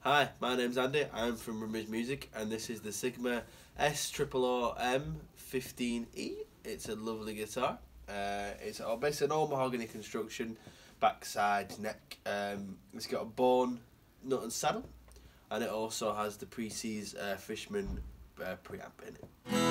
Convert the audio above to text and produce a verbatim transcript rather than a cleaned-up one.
Hi, my name's Andy, I'm from Rummage Music and this is the Sigma S zero zero zero M fifteen E. It's a lovely guitar. Uh, it's basically an all mahogany construction, backside, neck. Um, it's got a bone, nut and saddle, and it also has the Precies uh, Fishman uh, preamp in it.